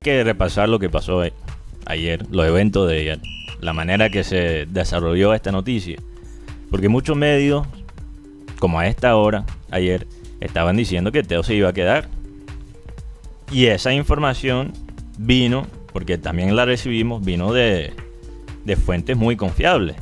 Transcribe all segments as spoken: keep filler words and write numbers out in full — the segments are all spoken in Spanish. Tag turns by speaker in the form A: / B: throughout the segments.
A: que repasar lo que pasó ayer, los eventos de ayer, la manera que se desarrolló esta noticia. Porque muchos medios, como a esta hora, ayer, estaban diciendo que Teo se iba a quedar. Y esa información vino, porque también la recibimos, vino de, de fuentes muy confiables.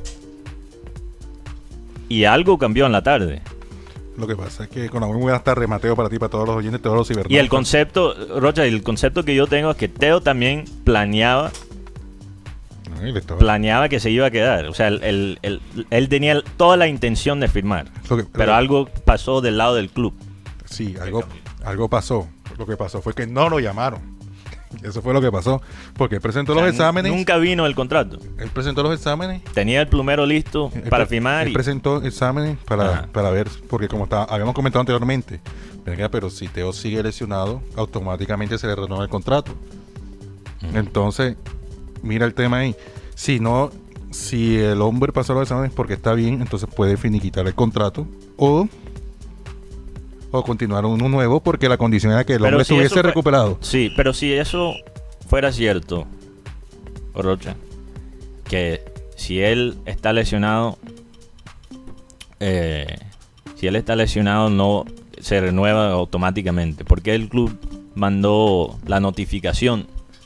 A: Y algo cambió en la tarde.
B: Lo que pasa es que con la muy buenas tardes, Mateo, para ti, para todos los oyentes, todos los cibernautas.
A: Y el concepto, Rocha, el concepto que yo tengo es que Teo también planeaba planeaba que se iba a quedar. O sea, él, él, él, él tenía toda la intención de firmar. Que, pero algo pasó del lado del club.
B: Sí, algo, algo pasó. Lo que pasó fue que no lo llamaron. Eso fue lo que pasó. Porque él presentó o sea, los exámenes.
A: Nunca vino el contrato.
B: Él presentó los exámenes.
A: Tenía el plumero listo
B: él,
A: para firmar.
B: Él
A: y...
B: presentó exámenes para, para ver, porque como estaba, habíamos comentado anteriormente, venga, pero si Teo sigue lesionado, automáticamente se le renueva el contrato. Uh-huh. Entonces, mira el tema ahí. Si no, si el hombre pasó los exámenes porque está bien, entonces puede finiquitar el contrato o... o continuar uno nuevo porque la condición era que el pero hombre si estuviese fue, recuperado.
A: Sí, pero si eso fuera cierto, Rocha, que si él está lesionado, eh, si él está lesionado no se renueva automáticamente, porque el club mandó la notificación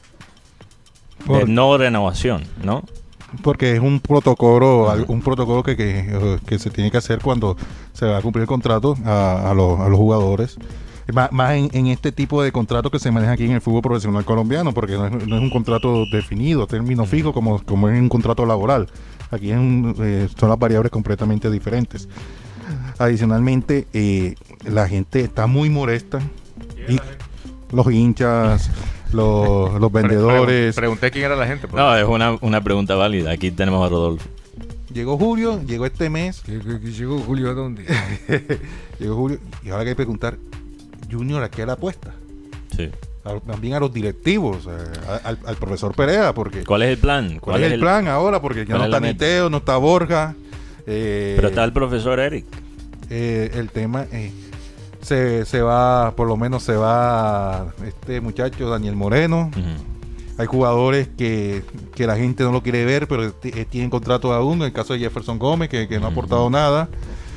A: Por, de no renovación, ¿no?
B: Porque es un protocolo, uh-huh. un protocolo que, que, que se tiene que hacer cuando se va a cumplir el contrato a, a, los, a los jugadores. Más, más en, en este tipo de contrato que se maneja aquí en el fútbol profesional colombiano, porque no es, no es un contrato definido, término fijo, como, como es un contrato laboral. Aquí es un, eh, son las variables completamente diferentes. Adicionalmente, eh, la gente está muy molesta. Y los hinchas... Los, los vendedores.
C: Pregunté quién era la gente.
A: Pues. No, es una, una pregunta válida. Aquí tenemos a Rodolfo.
B: Llegó Julio, llegó este mes.
C: ¿Qué, qué, qué llegó Julio a dónde?
B: Llegó Julio. Y ahora hay que preguntar, Junior, ¿a qué la apuesta?
A: Sí.
B: A, también a los directivos, a, al, al profesor Perea, porque...
A: ¿Cuál es el plan? ¿Cuál,
B: ¿Cuál es el plan ahora? Porque ya no está ni Teo, no está Borja.
A: Eh, Pero está el profesor Eric.
B: Eh, el tema... Eh, Se, se va, por lo menos se va este muchacho Daniel Moreno. Uh-huh. Hay jugadores que, que la gente no lo quiere ver, pero t- tienen contrato aún. En el caso de Jefferson Gómez, que, que no uh-huh. ha aportado nada.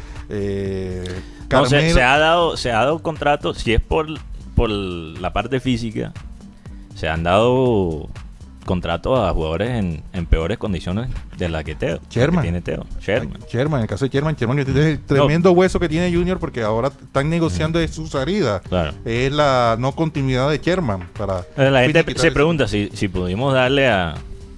B: Eh,
A: no, se, se ha dado, se ha dado contrato, si es por, por la parte física, se han dado contratos a jugadores en, en peores condiciones de las que Teo.
B: Sherman.
A: Que tiene Teo. Sherman.
B: Sherman, en el caso de Sherman, Sherman es el tremendo no. hueso que tiene Junior porque ahora están negociando de su salida.
A: Claro.
B: Es la no continuidad de Sherman. Para
A: la gente se pregunta si, si pudimos darle a,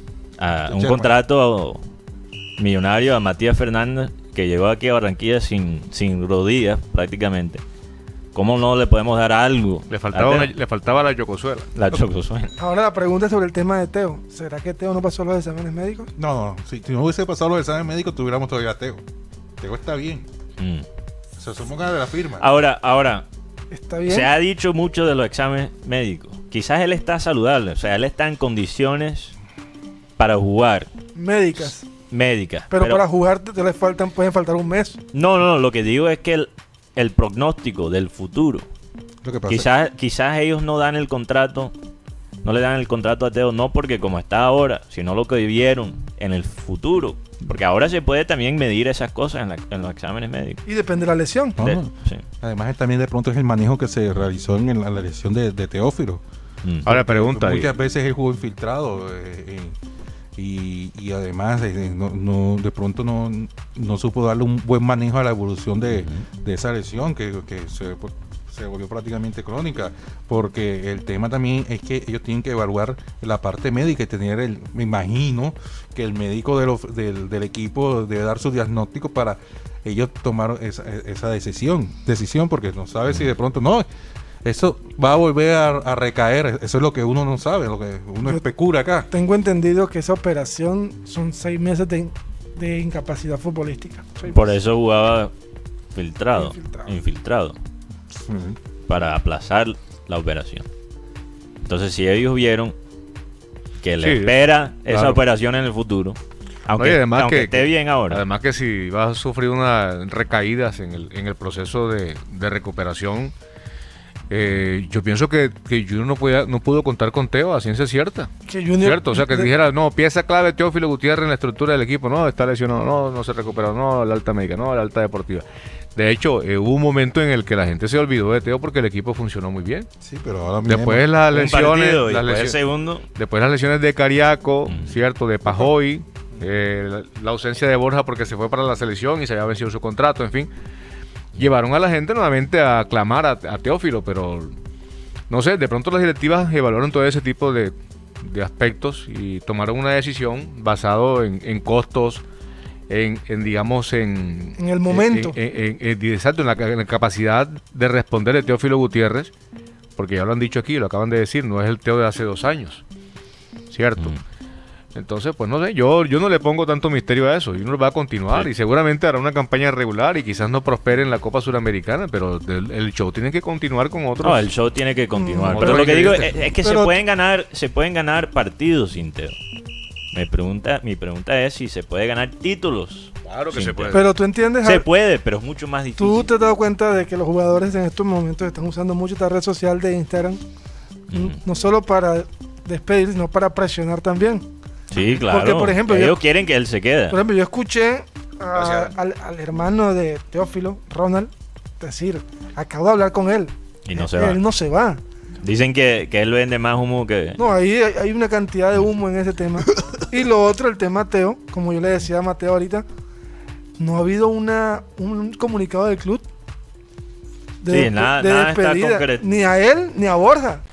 A: a un contrato millonario a Matías Fernández, que llegó aquí a Barranquilla sin, sin rodillas prácticamente. ¿Cómo no le podemos dar algo?
C: Le faltaba, una, le faltaba la chocosuela.
A: La chocosuela.
D: Ahora la pregunta es sobre el tema de Teo. ¿Será que Teo no pasó los exámenes médicos?
B: No, no. Si, si no hubiese pasado los exámenes médicos, tuviéramos todavía a Teo. Teo está bien. Mm. Se asume de la firma.
A: Ahora, ahora.
D: ¿Está bien?
A: Se ha dicho mucho de los exámenes médicos. Quizás él está saludable. O sea, él está en condiciones para jugar.
D: Médicas.
A: Médicas.
D: Pero, pero para jugar te, te le faltan, pueden faltar un mes.
A: No, no, lo que digo es que el... el pronóstico del futuro.
B: Lo que pasa
A: quizás, quizás ellos no dan el contrato, no le dan el contrato a Teo, no porque como está ahora, sino lo que vivieron en el futuro. Porque ahora se puede también medir esas cosas en, la, en los exámenes médicos.
D: Y depende de la lesión.
B: No,
A: de,
B: no.
A: Sí.
B: Además también de pronto es el manejo que se realizó en, el, en la lesión de, de Teófilo.
C: Mm. Ahora pregunta.
B: Muchas veces él jugó infiltrado. Eh, eh, Y, y además eh, no, no, de pronto no, no supo darle un buen manejo a la evolución de, uh-huh. de esa lesión que, que se, se volvió prácticamente crónica, porque el tema también es que ellos tienen que evaluar la parte médica y tener el, me imagino que el médico de los, del, del equipo debe dar su diagnóstico para ellos tomar esa, esa decisión, decisión porque no sabe uh-huh. si de pronto no eso va a volver a, a recaer. Eso es lo que uno no sabe, lo que uno Yo especula acá.
D: Tengo entendido que esa operación son seis meses de, de incapacidad futbolística.
A: Por meses. Eso jugaba filtrado, infiltrado, infiltrado
B: uh-huh.
A: para aplazar la operación. Entonces, si ellos vieron que le sí, espera esa claro. operación en el futuro, aunque, no, además aunque que, esté bien ahora.
C: Además que si vas a sufrir unas recaídas en el, en el proceso de, de recuperación, Eh, yo pienso que, que Junior no, podía, no pudo contar con Teo a ciencia cierta.
D: Que Junior,
C: Cierto, o sea, que
D: de-
C: dijera, no, pieza clave Teófilo Gutiérrez en la estructura del equipo, no, está lesionado, no, no se recuperó, no, la alta médica, no, la alta deportiva. De hecho, eh, hubo un momento en el que la gente se olvidó de Teo porque el equipo funcionó muy bien.
B: Sí, pero ahora mismo.
C: Después las
A: Un
C: lesiones,
A: partido y
C: las
A: después el
C: lesio-
A: segundo.
C: después las lesiones de Cariaco,
A: Mm.
C: cierto, de Pajoy, eh, la, la ausencia de Borja porque se fue para la selección y se había vencido su contrato, en fin, llevaron a la gente nuevamente a aclamar a, a Teófilo, pero no sé, de pronto las directivas evaluaron todo ese tipo de, de aspectos y tomaron una decisión basado en, en costos, en, en, digamos, en...
D: En el momento.
C: En, en- en- en- exacto, en la, ca- en la capacidad de responder de Teófilo Gutiérrez, porque ya lo han dicho aquí, lo acaban de decir, no es el Teo de hace dos años, ¿cierto?
A: Mm.
C: Entonces, pues no sé, yo, yo no le pongo tanto misterio a eso, y uno va a continuar
A: Sí.
C: y seguramente hará una campaña regular y quizás no prospere en la Copa Suramericana, pero el, el show tiene que continuar con otros.
A: No, el show tiene que continuar.
D: Mm,
A: Pero
C: pero
A: lo que digo es,
C: ingredientes.
A: es que
D: Pero-
A: se pueden ganar, se pueden ganar partidos sin Teo. Me pregunta, mi pregunta es si se puede ganar títulos.
C: Claro que
A: sin
C: se
A: Teo.
C: puede.
D: Pero tú entiendes,
A: Se
D: Javi,
A: puede, pero es mucho más difícil.
D: tú te has dado cuenta de que los jugadores en estos momentos están usando mucho esta red social de Instagram, n-
A: Ujú.
D: no solo para despedir, sino para presionar también.
A: Sí, claro.
D: Porque, por ejemplo,
A: ellos
D: yo-
A: quieren que él se quede.
D: Por ejemplo, yo escuché a-
C: Gracias.
D: al, al hermano de Teófilo, Ronald, decir, acabo de hablar con él.
A: Y no se
D: él
A: va.
D: no se va.
A: Dicen que, que él vende más humo que...
D: No, ahí hay, hay una cantidad de humo en ese tema. Y lo otro, el tema Teo, como yo le decía a Mateo ahorita, no ha habido una un comunicado del club
A: Sí, nada- nada está concreto.
D: ni a él ni a Borja.